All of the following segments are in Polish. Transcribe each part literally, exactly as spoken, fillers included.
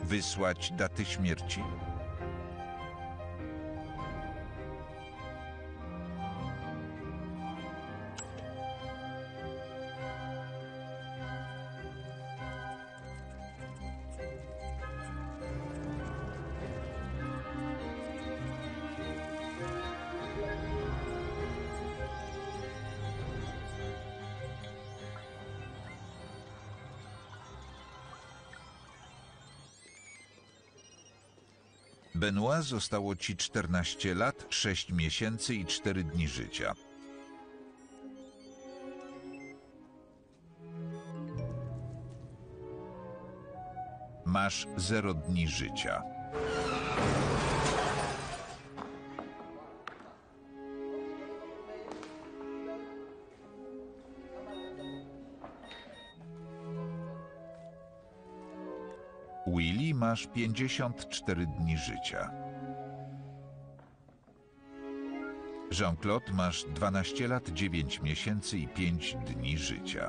Wysłać daty śmierci? Benoit, zostało ci czternaście lat, sześć miesięcy i cztery dni życia. Masz zero dni życia. Willy, masz pięćdziesiąt cztery dni życia. Jean-Claude, masz dwanaście lat, dziewięć miesięcy i pięć dni życia.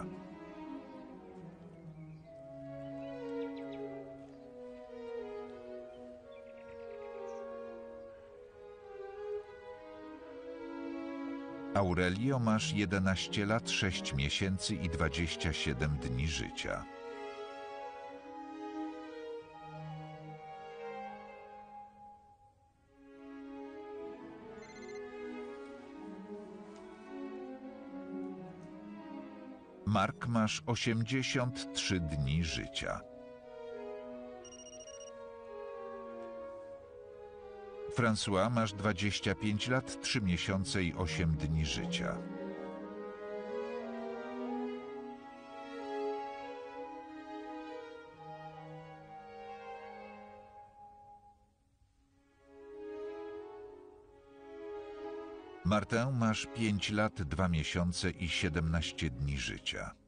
Aurelio, masz jedenaście lat, sześć miesięcy i dwadzieścia siedem dni życia. Mark, masz osiemdziesiąt trzy dni życia. François, masz dwadzieścia pięć lat, trzy miesiące i osiem dni życia. Martin, masz pięć lat, dwa miesiące i siedemnaście dni życia.